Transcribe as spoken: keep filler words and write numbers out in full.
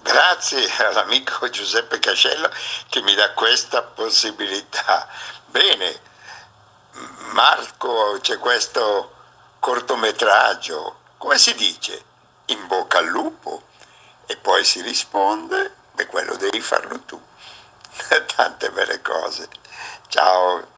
Grazie all'amico Giuseppe Cascello che mi dà questa possibilità. Bene, Marco, c'è questo cortometraggio, come si dice? In bocca al lupo. E poi si risponde, e quello devi farlo tu. Tante belle cose. Ciao.